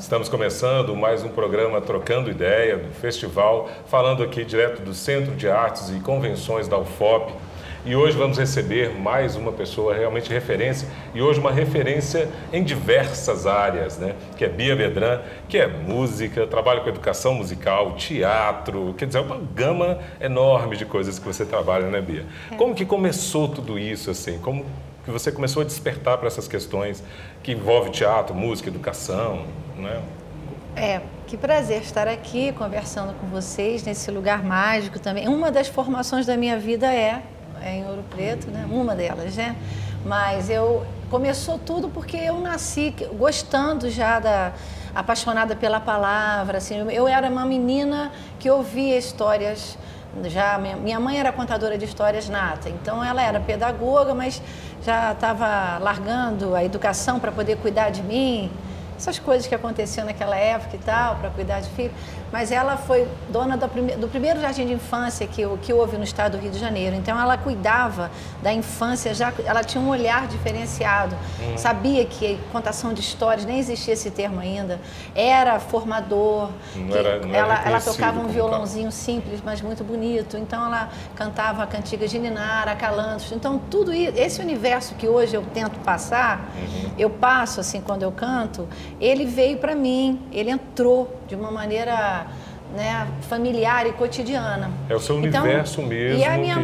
Estamos começando mais um programa Trocando Ideia, do festival, falando aqui direto do Centro de Artes e Convenções da UFOP. E hoje vamos receber mais uma pessoa realmente referência, e hoje uma referência em diversas áreas, né? Que é Bia Bedran, que é música, trabalha com educação musical, teatro, quer dizer, é uma gama enorme de coisas que você trabalha, né, Bia? Como que começou tudo isso, assim? Como que você começou a despertar para essas questões que envolvem teatro, música, educação, né? Que prazer estar aqui conversando com vocês nesse lugar mágico também. Uma das formações da minha vida é em Ouro Preto, né? Uma delas, né? Mas começou tudo porque eu nasci gostando já apaixonada pela palavra, assim. Eu era uma menina que ouvia histórias. Minha mãe era contadora de histórias nata, então ela era pedagoga, mas já estava largando a educação para poder cuidar de mim, essas coisas que aconteciam naquela época e tal, para cuidar de filho. Mas ela foi dona do primeiro jardim de infância que houve no estado do Rio de Janeiro. Então ela cuidava da infância, ela tinha um olhar diferenciado, sabia que contação de histórias, nem existia esse termo ainda, era formador, ela tocava um violãozinho simples, mas muito bonito. Então ela cantava cantigas de ninar, acalantos. Então tudo isso, esse universo que hoje eu tento passar, eu passo assim quando eu canto, ele veio para mim, ele entrou de uma maneira, né, familiar e cotidiana. É o seu universo mesmo. E a minha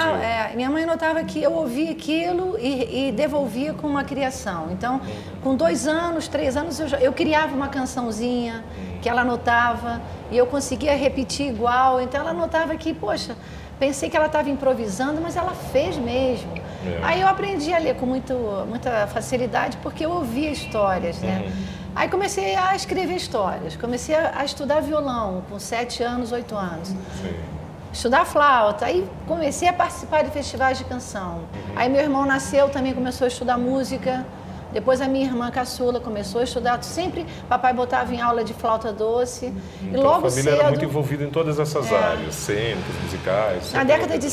mãe notava que eu ouvia aquilo e devolvia com uma criação. Então, com 2 anos, 3 anos, eu criava uma cançãozinha que ela anotava e eu conseguia repetir igual. Então, ela notava que, poxa, pensei que ela estava improvisando, mas ela fez mesmo. Aí eu aprendi a ler com muita facilidade porque eu ouvia histórias, né? Aí comecei a escrever histórias, comecei a estudar violão com 7 anos, 8 anos. Estudar flauta, aí comecei a participar de festivais de canção. Aí meu irmão nasceu, também começou a estudar música. Depois a minha irmã caçula começou a estudar, sempre papai botava em aula de flauta doce. Então, e logo a família cedo, era muito envolvida em todas essas áreas, cênicas, musicais. Na década de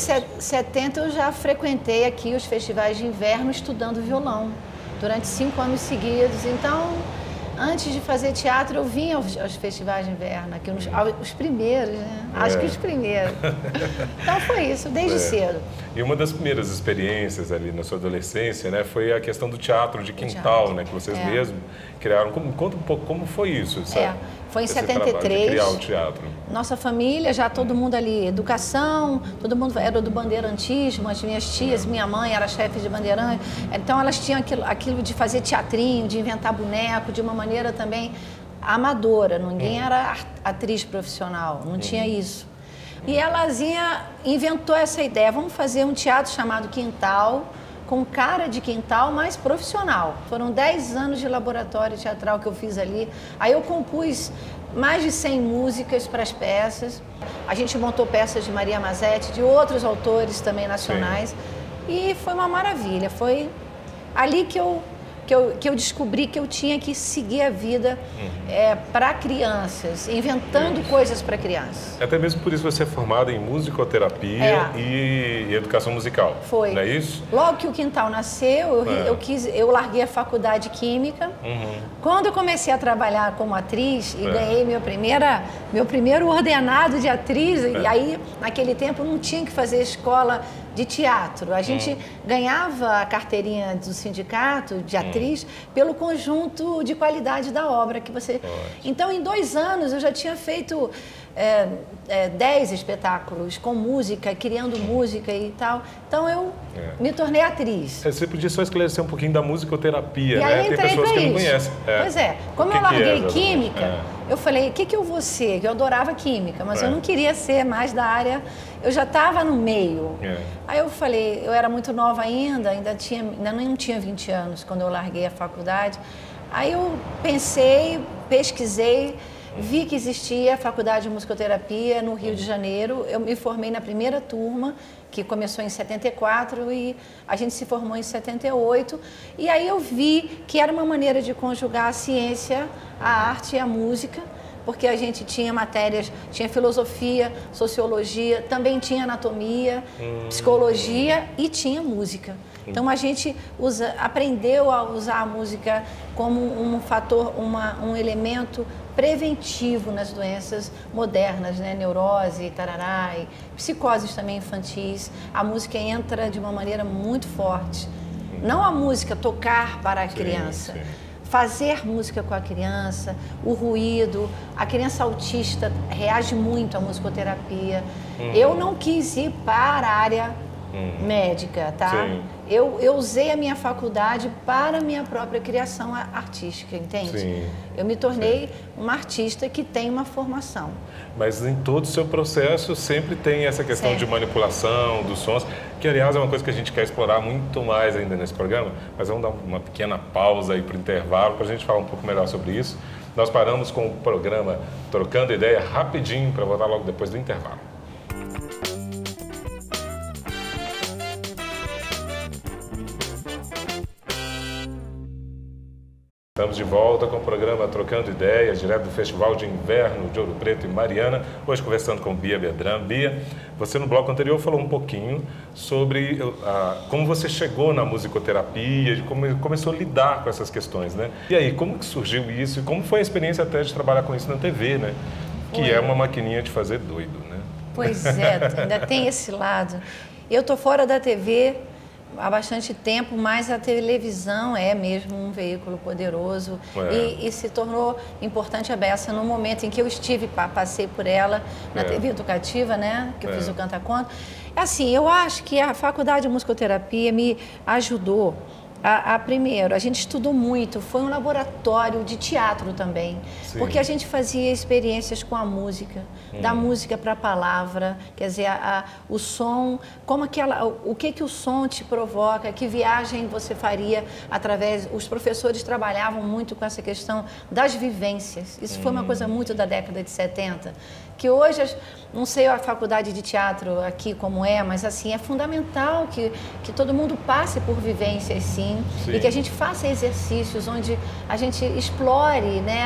70 eu já frequentei aqui os festivais de inverno estudando violão, durante 5 anos seguidos. Então, antes de fazer teatro, eu vinha aos festivais de inverno, aqui os primeiros, né? Acho que os primeiros. Então foi isso, desde cedo. E uma das primeiras experiências ali na sua adolescência, né, foi a questão do teatro de quintal, né, que vocês mesmos criaram. Conta um pouco como foi isso. Foi em 73. Criar o teatro. Nossa família, já todo mundo ali, educação, todo mundo era do bandeirantismo, as minhas tias, minha mãe era chefe de bandeirante. Então elas tinham aquilo de fazer teatrinho, de inventar boneco, de uma maneira também amadora. Ninguém era atriz profissional, não tinha isso. E elazinha inventou essa ideia, vamos fazer um teatro chamado Quintal, com cara de quintal, mais profissional. Foram 10 anos de laboratório teatral que eu fiz ali. Aí eu compus mais de 100 músicas para as peças. A gente montou peças de Maria Mazetti, de outros autores também nacionais. E foi uma maravilha. Foi ali que eu descobri que eu tinha que seguir a vida para crianças, inventando coisas para crianças. Até mesmo por isso você é formada em musicoterapia e educação musical. Foi. Não é isso? Logo que o Quintal nasceu, eu larguei a faculdade de Química. Quando eu comecei a trabalhar como atriz e ganhei meu primeiro ordenado de atriz, e aí naquele tempo não tinha que fazer escola de teatro. A gente ganhava a carteirinha do sindicato de atriz pelo conjunto de qualidade da obra que você... Então, em 2 anos, eu já tinha feito 10 espetáculos com música, criando música e tal. Então, eu me tornei atriz. Você podia só esclarecer um pouquinho da musicoterapia, e né? Aí Tem pessoas que não conhecem. Pois é. Como eu larguei Química, eu falei, o que eu vou ser? Eu adorava Química, mas eu não queria ser mais da área... Eu já estava no meio. Aí eu falei, eu era muito nova ainda não tinha 20 anos quando eu larguei a faculdade. Aí eu pensei, pesquisei, vi que existia a Faculdade de Musicoterapia no Rio de Janeiro. Eu me formei na primeira turma, que começou em 74 e a gente se formou em 78. E aí eu vi que era uma maneira de conjugar a ciência, a arte e a música porque a gente tinha matérias, tinha filosofia, sociologia, também tinha anatomia, psicologia e tinha música. Então a gente aprendeu a usar a música como um fator, um elemento preventivo nas doenças modernas, né? Neurose, tarará, e psicoses também infantis. A música entra de uma maneira muito forte. Não a música tocar para a criança, fazer música com a criança, o ruído. A criança autista reage muito à musicoterapia. Eu não quis ir para a área médica, tá? Sim. Eu usei a minha faculdade para a minha própria criação artística, entende? Sim. Eu me tornei uma artista que tem uma formação. Mas em todo o seu processo sempre tem essa questão de manipulação dos sons, que aliás é uma coisa que a gente quer explorar muito mais ainda nesse programa, mas vamos dar uma pequena pausa aí para o intervalo para a gente falar um pouco melhor sobre isso. Nós paramos com o programa Trocando Ideia rapidinho para voltar logo depois do intervalo. Estamos de volta com o programa Trocando Ideias, direto do Festival de Inverno de Ouro Preto e Mariana, hoje conversando com Bia Bedran. Bia, você no bloco anterior falou um pouquinho sobre como você chegou na musicoterapia, de como começou a lidar com essas questões, né? E aí, como que surgiu isso e como foi a experiência até de trabalhar com isso na TV, né? Que é uma maquininha de fazer doido, né? Pois é, ainda tem esse lado. Eu tô fora da TV há bastante tempo, mas a televisão é mesmo um veículo poderoso e se tornou importante a beça no momento em que eu passei por ela na TV educativa, né, que eu fiz o Canta Conta. Assim, eu acho que a faculdade de musicoterapia me ajudou primeiro, a gente estudou muito, foi um laboratório de teatro também, porque a gente fazia experiências com a música, da música para a palavra, quer dizer, o som, o que o som te provoca, que viagem você faria através... Os professores trabalhavam muito com essa questão das vivências, isso foi uma coisa muito da década de 70, que hoje, não sei a faculdade de teatro aqui como é, mas assim, é fundamental que todo mundo passe por vivências, sim, e que a gente faça exercícios onde a gente explore, né,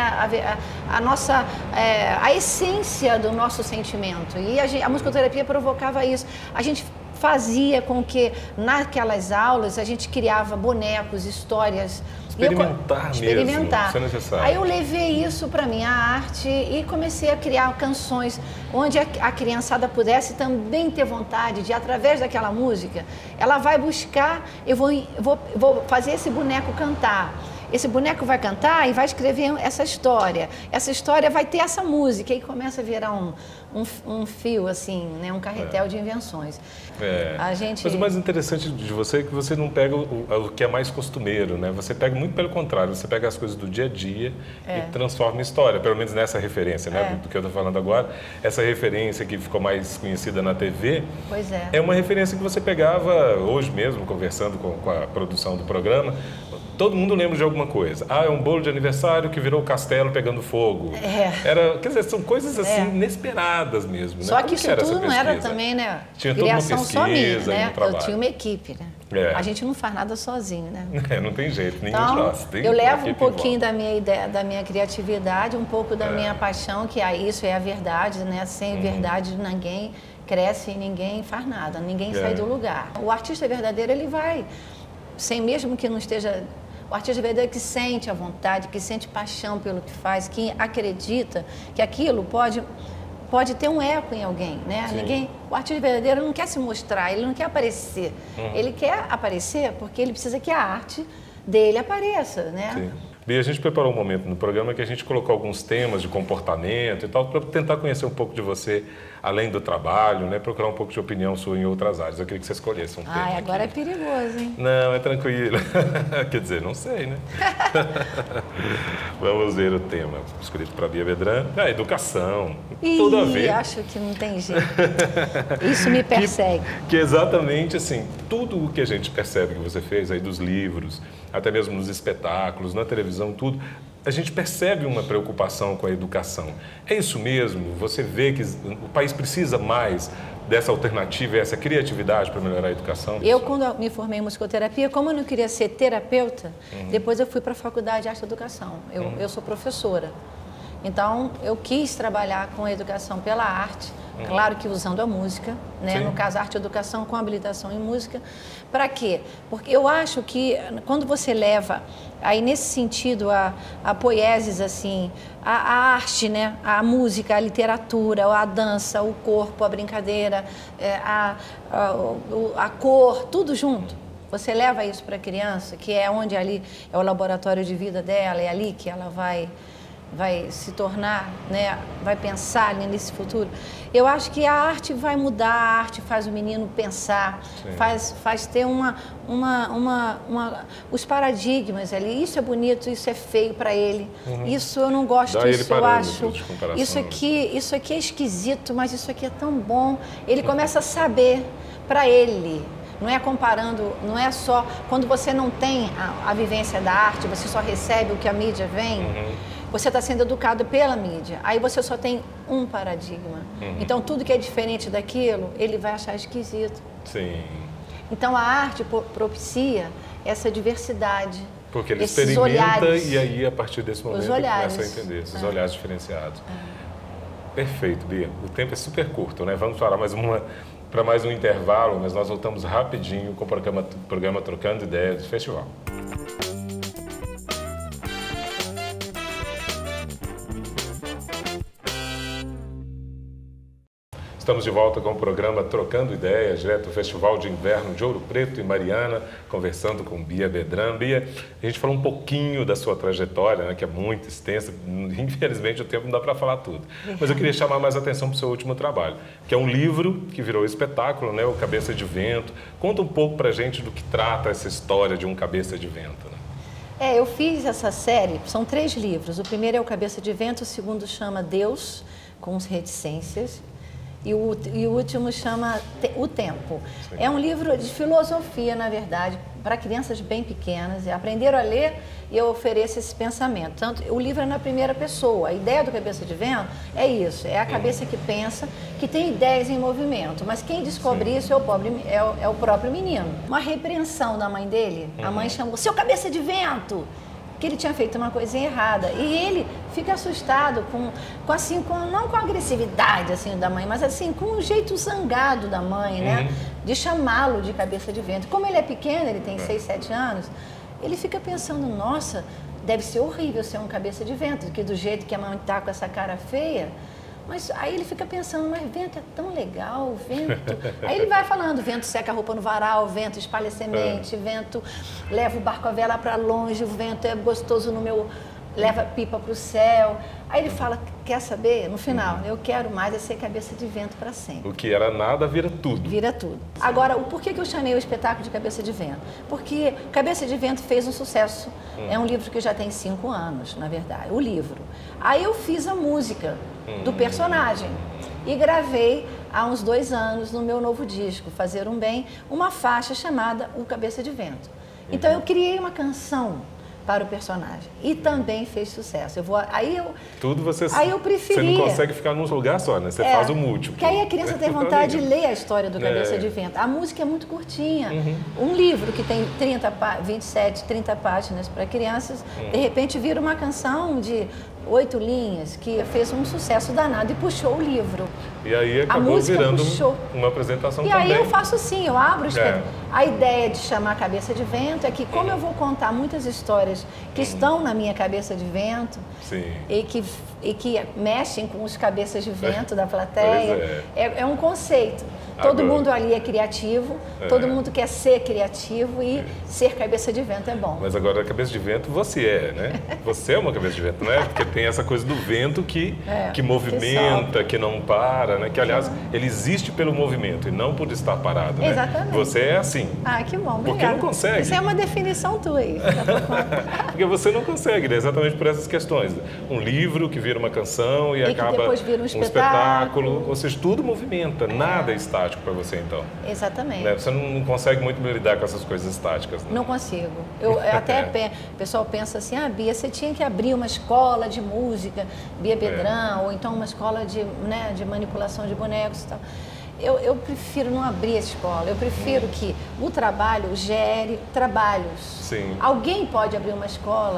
a essência do nosso sentimento. E a musicoterapia provocava isso. A gente fazia com que, naquelas aulas, a gente criava bonecos, histórias. Experimentar mesmo, isso é necessário. Aí eu levei isso para minha arte e comecei a criar canções onde a criançada pudesse também ter vontade de, através daquela música, ela vai buscar, eu vou fazer esse boneco cantar. Esse boneco vai cantar e vai escrever essa história. Essa história vai ter essa música e começa a virar um fio, assim, né? Um carretel de invenções. Mas o mais interessante de você é que você não pega o que é mais costumeiro, né? Você pega muito pelo contrário, você pega as coisas do dia a dia e transforma em história, pelo menos nessa referência, né? Do que eu estou falando agora. Essa referência que ficou mais conhecida na TV é uma referência que você pegava hoje mesmo, conversando com a produção do programa. Todo mundo lembra de alguma coisa. É um bolo de aniversário que virou castelo pegando fogo. Quer dizer, são coisas assim inesperadas mesmo, né? Só que isso tudo não era também, né? Tinha toda uma pesquisa só minha, né? um trabalho. Eu tinha uma equipe, né? A gente não faz nada sozinho, né? Não tem jeito, nenhum de nós. Eu levo um pouquinho da minha ideia, da minha criatividade, um pouco da minha paixão, que isso é a verdade, né? Sem verdade ninguém cresce e ninguém faz nada, ninguém sai do lugar. O artista verdadeiro, ele vai, sem mesmo que não esteja... O artista verdadeiro que sente a vontade, que sente paixão pelo que faz, que acredita que aquilo pode ter um eco em alguém, né? O artista verdadeiro não quer se mostrar, ele não quer aparecer. Ele quer aparecer porque ele precisa que a arte dele apareça, né? Bia, a gente preparou um momento no programa que a gente colocou alguns temas de comportamento e tal, para tentar conhecer um pouco de você, além do trabalho, né? Procurar um pouco de opinião sua em outras áreas. Eu queria que você escolhesse um tema. Agora é perigoso, hein? Não, é tranquilo. Quer dizer, não sei, né? Vamos ver o tema escolhido para Bia Bedran. Educação. Tudo a ver. Acho que não tem jeito. Isso me persegue. Que exatamente assim, tudo o que a gente percebe que você fez aí dos livros, até mesmo nos espetáculos, na televisão, tudo, a gente percebe uma preocupação com a educação. É isso mesmo? Você vê que o país precisa mais dessa alternativa, essa criatividade para melhorar a educação? Quando eu me formei em musicoterapia, como eu não queria ser terapeuta, depois eu fui para a Faculdade de Arte e Educação. Eu sou professora. Então, eu quis trabalhar com a educação pela arte, claro que usando a música, né? No caso, arte e educação com habilitação em música. Para quê? Porque eu acho que quando você leva, aí nesse sentido, a poieses, assim, a arte, né? A música, a literatura, a dança, o corpo, a brincadeira, a cor, tudo junto. Você leva isso para a criança, que é onde ali é o laboratório de vida dela, é ali que ela vai se tornar, né, vai pensar nesse futuro. Eu acho que a arte vai mudar, a arte faz o menino pensar, faz ter os paradigmas ali. Isso é bonito, isso é feio para ele. Isso eu não gosto, isso eu acho. Isso aqui é esquisito, mas isso aqui é tão bom. Ele começa a saber para ele. Não é comparando, não é só... Quando você não tem a vivência da arte, você só recebe o que a mídia vem, você está sendo educado pela mídia. Aí você só tem um paradigma. Então, tudo que é diferente daquilo, ele vai achar esquisito. Sim. Então, a arte propicia essa diversidade. Porque ele experimenta e aí, a partir desse momento, ele começa a entender esses olhares diferenciados. Perfeito, Bia. O tempo é super curto, né? Vamos falar para mais um intervalo, mas nós voltamos rapidinho com o programa Trocando Ideias do Festival. Estamos de volta com o programa Trocando Ideias, direto do Festival de Inverno de Ouro Preto e Mariana, conversando com Bia Bedran. Bia, a gente falou um pouquinho da sua trajetória, né, que é muito extensa, infelizmente o tempo não dá para falar tudo. Mas eu queria chamar mais atenção para o seu último trabalho, que é um livro que virou espetáculo, né, o Cabeça de Vento. Conta um pouco para a gente do que trata essa história de um Cabeça de Vento. Né? Eu fiz essa série, são 3 livros. O primeiro é o Cabeça de Vento, o segundo chama Deus, com as reticências. E o último chama O Tempo. Sim. É um livro de filosofia, na verdade, para crianças bem pequenas. Aprenderam a ler e eu ofereço esse pensamento. Tanto, o livro é na primeira pessoa. A ideia do Cabeça de Vento é isso. É a cabeça que pensa, que tem ideias em movimento. Mas quem descobre isso é o próprio menino. Uma repreensão da mãe dele. A mãe chamou, seu cabeça de vento! Que ele tinha feito uma coisinha errada. E ele fica assustado não com a agressividade assim, da mãe, mas assim, com o jeito zangado da mãe, né? De chamá-lo de cabeça de vento. Como ele é pequeno, ele tem 6, 7 anos, ele fica pensando, nossa, deve ser horrível ser um cabeça de vento, que do jeito que a mãe tá com essa cara feia. Mas aí ele fica pensando, mas vento é tão legal, vento... Aí ele vai falando, vento seca a roupa no varal, vento espalha semente, vento leva o barco a vela para longe, o vento é gostoso no meu... leva pipa para o céu. Aí ele fala, quer saber? No final, eu quero mais é ser cabeça de vento para sempre. O que era nada vira tudo. Vira tudo. Agora, por que eu chamei o espetáculo de Cabeça de Vento? Porque Cabeça de Vento fez um sucesso. É um livro que já tem 5 anos, na verdade, o livro. Aí eu fiz a música do personagem e gravei há uns 2 anos no meu novo disco, Fazer um Bem, uma faixa chamada O Cabeça de Vento. Então eu criei uma canção para o personagem e também fez sucesso. Aí eu preferi. Você não consegue ficar num lugar só, né? Você faz o múltiplo. Porque aí a criança tem vontade de ler a história do Cabeça de Vento. A música é muito curtinha. Um livro que tem 27, 30 páginas para crianças, de repente vira uma canção de 8 linhas que fez um sucesso danado e puxou o livro. E aí acabou virando uma apresentação também. E aí eu faço assim, eu abro a ideia de chamar Cabeça de Vento é que como eu vou contar muitas histórias que estão na minha cabeça de vento e que mexem com os cabeças de vento da plateia, é um conceito. Todo mundo ali é criativo, todo mundo quer ser criativo e ser cabeça de vento é bom. Mas agora, cabeça de vento você é, né? Você é uma cabeça de vento, não é? Porque tem essa coisa do vento que movimenta, que não para, né? Que, aliás, ele existe pelo movimento e não por estar parado, né? Exatamente. Você é assim. Ah, que bom, obrigada. Porque não consegue. Isso é uma definição tua aí. Porque você não consegue, né? Exatamente por essas questões. Um livro que vira uma canção e acaba depois vira um espetáculo. Ou seja, tudo movimenta, nada é estático para você, então. Exatamente. Né? Você não consegue muito lidar com essas coisas estáticas, né? Não consigo. Eu até o pessoal pensa assim, Bia, você tinha que abrir uma escola de música, Bia Bedran, ou então uma escola de manipulação de bonecos e tal. Eu prefiro não abrir a escola, eu prefiro que o trabalho gere trabalhos. Sim. Alguém pode abrir uma escola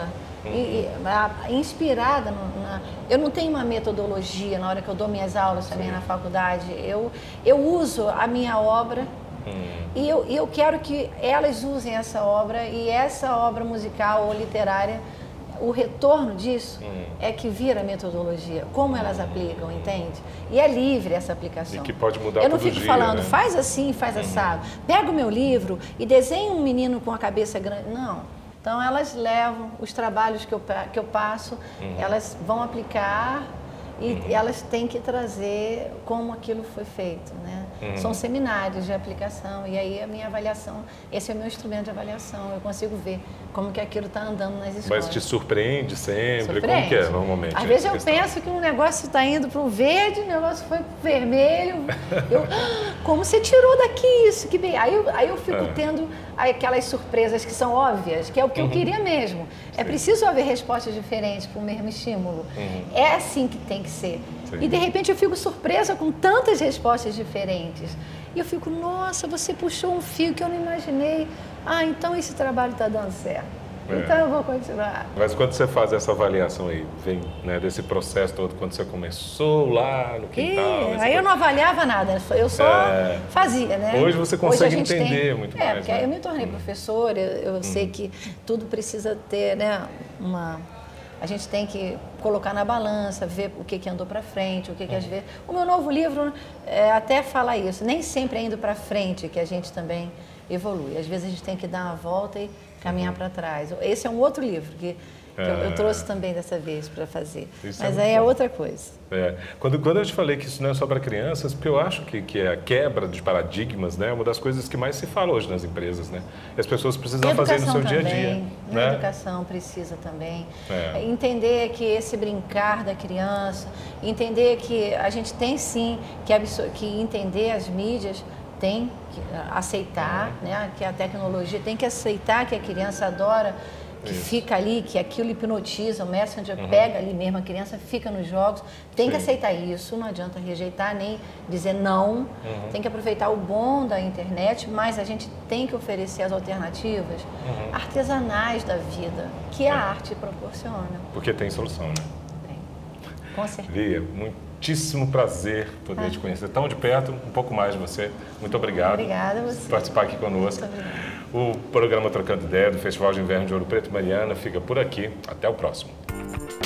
inspirada. Eu não tenho uma metodologia na hora que eu dou minhas aulas também na faculdade. Eu uso a minha obra e eu quero que elas usem essa obra, e essa obra musical ou literária, o retorno disso é que vira metodologia, como elas aplicam, entende? E é livre essa aplicação. E que pode mudar Eu não todo fico dia, falando, né? faz assim, faz assado. Pega o meu livro e desenha um menino com a cabeça grande. Não. Então elas levam os trabalhos que eu passo, elas vão aplicar e elas têm que trazer como aquilo foi feito, né? São seminários de aplicação, e aí a minha avaliação, esse é o meu instrumento de avaliação, eu consigo ver como que aquilo está andando nas escolas. Mas te surpreende sempre? Surpreende. Como que é normalmente? Às vezes eu questão? penso que um negócio está indo para o verde, o negócio foi para o vermelho. Como você tirou daqui isso? Que bem. Aí eu fico tendo aquelas surpresas que são óbvias, que é o que eu queria mesmo. É preciso haver respostas diferentes para o mesmo estímulo. É assim que tem que ser. Sim. E de repente eu fico surpresa com tantas respostas diferentes. E eu fico, nossa, você puxou um fio que eu não imaginei. Ah, então esse trabalho está dando certo. Então eu vou continuar. Mas quando você faz essa avaliação aí, vem, né, desse processo todo, quando você começou lá no quintal... Aí eu não avaliava nada, eu só fazia, né? Hoje você consegue a gente entender muito mais, porque né? eu me tornei professora, eu sei que tudo precisa ter, né, a gente tem que colocar na balança, ver o que andou para frente, o que às vezes... O meu novo livro até fala isso, nem sempre é indo para frente que a gente também evolui. Às vezes a gente tem que dar uma volta e caminhar para trás. Esse é um outro livro que eu trouxe também dessa vez para fazer. Mas aí é outra coisa. Quando eu te falei que isso não é só para crianças, porque eu acho que a quebra de paradigmas, né, é uma das coisas que mais se fala hoje nas empresas, né? E as pessoas precisam fazer no seu dia a dia. Na educação precisa também. Entender que esse brincar da criança, entender que a gente tem sim que entender as mídias, tem que aceitar, né, que a tecnologia tem que aceitar que a criança adora, que fica ali, que aquilo hipnotiza, o Messenger pega ali mesmo, a criança fica nos jogos, tem que aceitar isso, não adianta rejeitar nem dizer não, tem que aproveitar o bom da internet, mas a gente tem que oferecer as alternativas artesanais da vida, que a arte proporciona. Porque tem solução, né? Tem, com certeza. Lia, muitíssimo prazer poder te conhecer tão de perto, um pouco mais de você. Muito obrigado. Obrigada a você. Por participar aqui conosco. O programa Trocando Ideia do Festival de Inverno de Ouro Preto Mariana fica por aqui. Até o próximo.